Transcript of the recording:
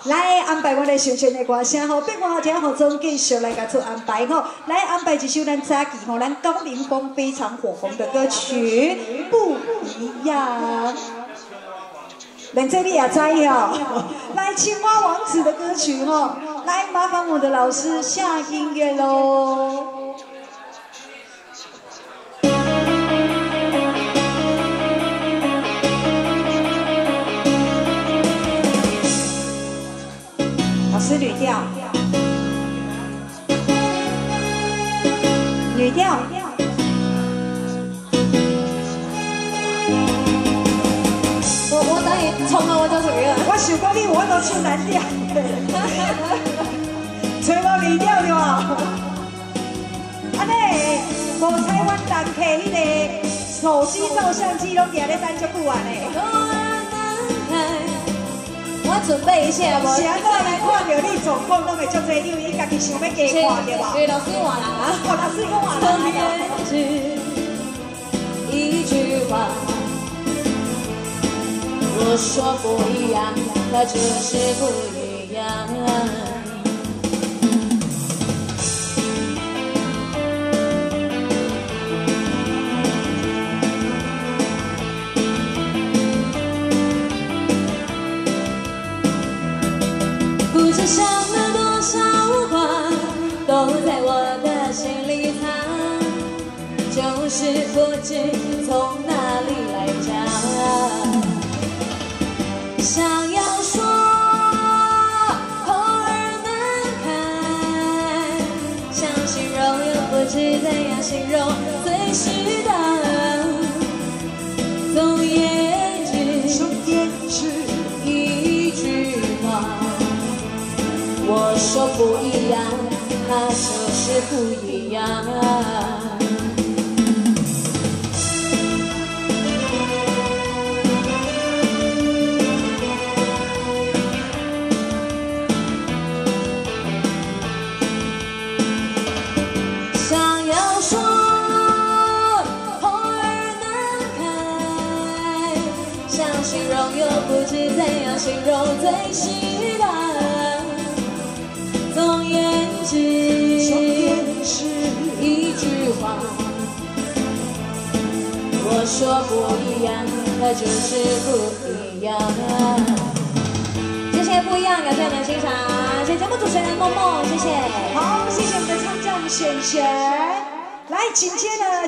来安排我哋上线的歌声吼，别我后听吼，总继续来甲做安排吼，来安排一首咱早期吼，咱高凌风非常火红的歌曲《不一样》。连这你也知哦，来青蛙王子的歌曲吼，来麻烦我的老师下音乐喽。 是女调，女调。 我等于冲了我就属于了。 我想讲你我都唱男调，找我女调对吧？安尼，无采阮人客迄个手机照相机拢伫咧等足久啊呢。 我准备一下无？ 是啊，我来看到你状况拢会足侪，因为你家己想要加看对吧？ 对，老师换人啊。 哦，老师讲换人。 一句话，我说不一样，那就是不一样。不知想了多少话，都在我的心里藏，就是不知从哪里来讲。想要说，口儿难开，想形容又不知怎样形容最适当。总言之，一句话。 我说不一样，它就是不一样。想要说，口儿难开，想形容又不知怎样形容最适当。 总言之，一句话，我说不一样，那就是不一样。谢谢不一样，感谢我们的欣赏，谢谢节目主持人梦梦，谢谢。 好，谢谢我们的唱将璇璇，来紧接着。